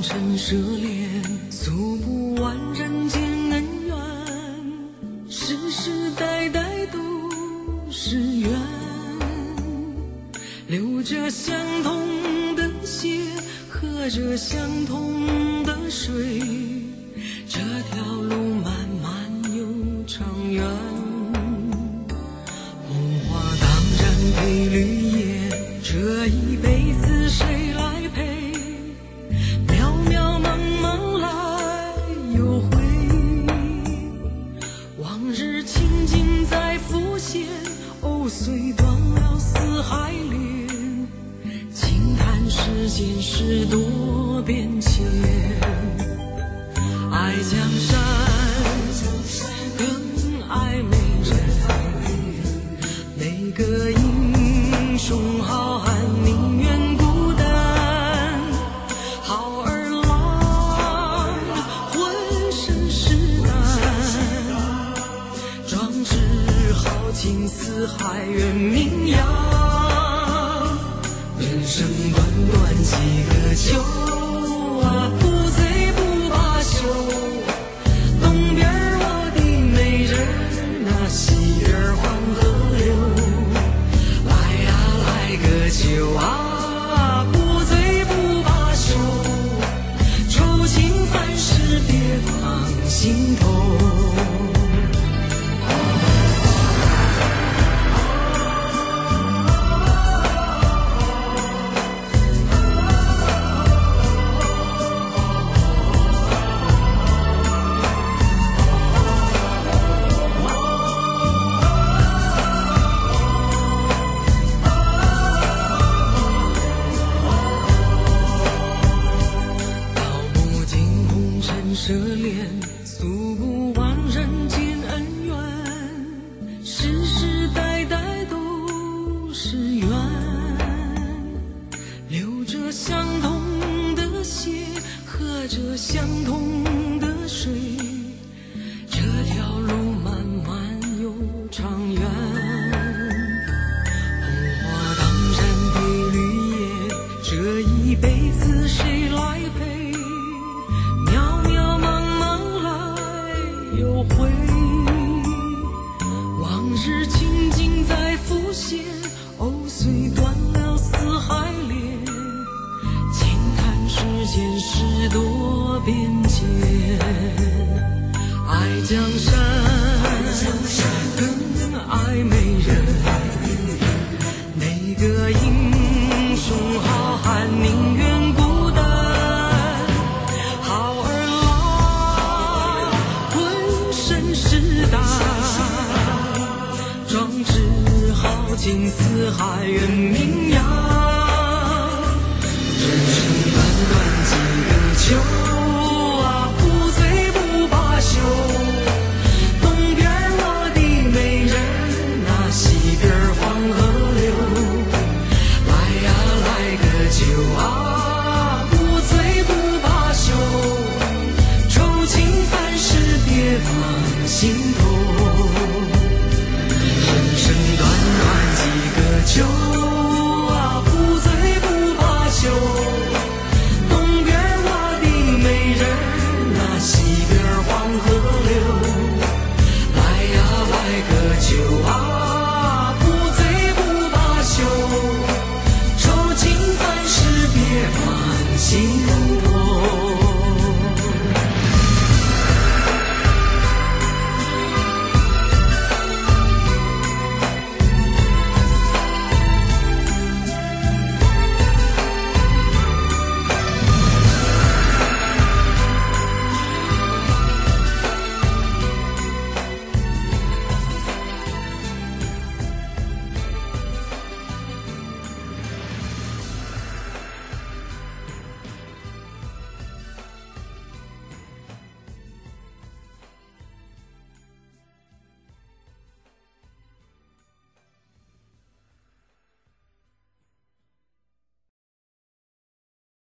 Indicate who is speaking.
Speaker 1: 尘涉猎，诉不完人间恩怨，世世代代都是缘，流着相同的血，喝着相同的水，这条路漫漫又长远。红花当然配绿叶，这一辈子谁来陪？渺渺茫茫来又回，往日情景在浮现，藕虽断了丝还连，轻叹世间事多变迁。爱江山更爱美人，每个英雄好汉宁愿孤单，好儿郎浑身是胆，壮志豪情四海远名扬。人生短短几个秋啊，不醉不罢休。东边我的美人啊，西边黄河流。来呀来个酒啊，不醉不罢休。愁情烦事别放心头。涉猎，诉不完人间恩怨，世世代代都是缘，流着相同的血，喝着相同的水，这条路漫漫又长远。红花当然配绿叶，这一辈子谁来陪？又回，往日情景在浮现，藕虽断了丝还连，轻叹世间事多变迁。爱江山更爱美人，每个英雄好汉宁愿孤单，好儿壮志豪情四海远名扬。人生短短几个秋啊，不醉不罢休。东边我的美人啊，西边黄河流。来呀来个酒啊，不醉不罢休。愁情烦事别放心头。酒啊，不醉不罢休。东边我的美人啊，西边黄河流。来呀来个酒啊，不醉不罢休。愁情烦事别放心头。